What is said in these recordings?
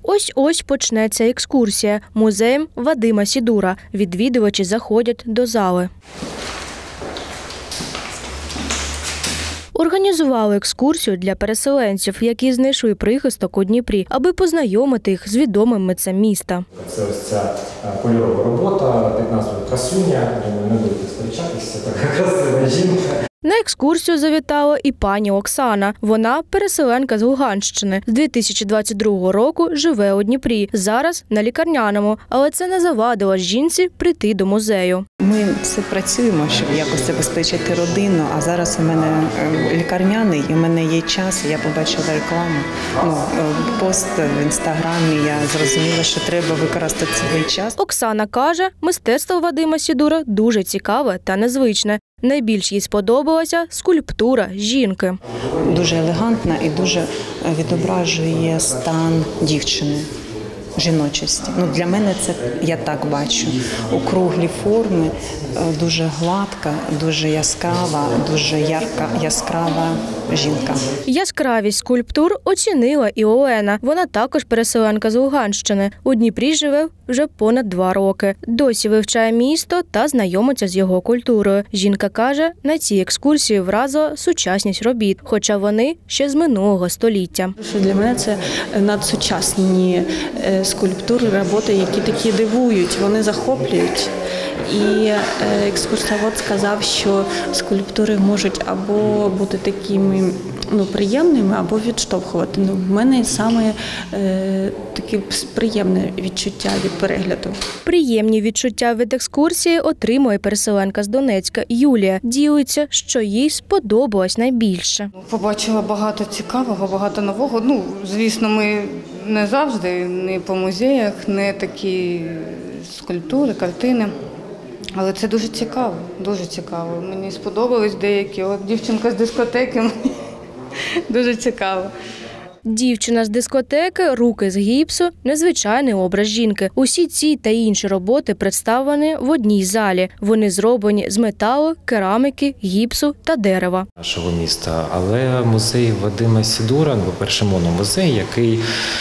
Ось-ось почнеться екскурсія музеєм Вадима Сідура. Відвідувачі заходять до зали. Організували екскурсію для переселенців, які знайшли прихисток у Дніпрі, аби познайомити їх з відомим митцем міста. Це ось ця кольорова робота під назвою «Красуня». Думаю, не будете сперечатися, така красива жінка. На екскурсію завітала і пані Оксана. Вона переселенка з Луганщини. З 2022 року живе у Дніпрі. Зараз на лікарняному, але це не завадило жінці прийти до музею. Ми все працюємо, щоб якось забезпечити родину, а зараз у мене лікарняний, і у мене є час, я побачила рекламу, пост в інстаграмі, я зрозуміла, що треба використати свій час. Оксана каже, мистецтво Вадима Сідура дуже цікаве та незвичне. Найбільш їй сподобалася скульптура жінки. Дуже елегантна і дуже відображує стан дівчини, жіночості. Для мене це, я так бачу, округлі форми, дуже гладка, дуже яскрава, дуже ярка, яскрава жінка. Яскравість скульптур оцінила і Олена. Вона також переселенка з Луганщини. У Дніпрі живе вже понад 2 роки. Досі вивчає місто та знайомиться з його культурою. Жінка каже, на цій екскурсії вразила сучасність робіт, хоча вони ще з минулого століття. Для мене це надсучасні скульптури, роботи, які такі дивують, вони захоплюють. І екскурсовод сказав, що скульптури можуть або бути такими приємними, або відштовхувати. В мене саме таке приємне відчуття від перегляду. Приємні відчуття від екскурсії отримує переселенка з Донецька Юлія. Ділиться, що їй сподобалось найбільше. Побачила багато цікавого, багато нового. Звісно, ми не завжди, не по музеях, не такі скульптури, картини. Але це дуже цікаво, дуже цікаво. Мені сподобались деякі. От дівчинка з дискотеки, дуже цікаво. Дівчина з дискотеки, руки з гіпсу – незвичайний образ жінки. Усі ці та інші роботи представлені в одній залі. Вони зроблені з металу, кераміки, гіпсу та дерева. Нашого міста. Але музей Вадима Сідура, по-перше, мономузей, який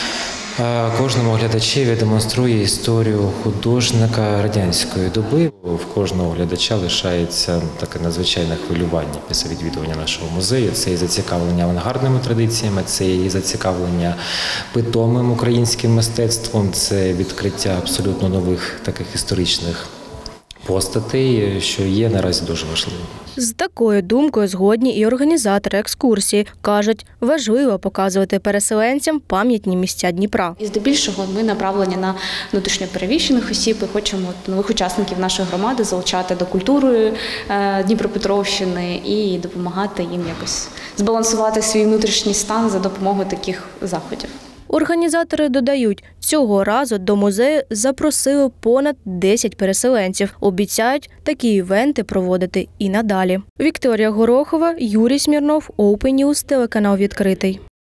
кожному глядачеві демонструє історію художника радянської доби. В кожного глядача лишається таке надзвичайне хвилювання після відвідування нашого музею. Це і зацікавлення авангардними традиціями, це і зацікавлення питомим українським мистецтвом, це відкриття абсолютно нових таких історичних постатей, що є наразі дуже важливим. З такою думкою згодні і організатори екскурсії. Кажуть, важливо показувати переселенцям пам'ятні місця Дніпра. І здебільшого ми направлені на внутрішньо переміщених осіб і хочемо нових учасників нашої громади залучати до культури Дніпропетровщини і допомагати їм якось збалансувати свій внутрішній стан за допомогою таких заходів. Організатори додають, цього разу до музею запросили понад 10 переселенців. Обіцяють такі івенти проводити і надалі. Вікторія Горохова, Юрій Смірнов, Open News, телеканал «Відкритий».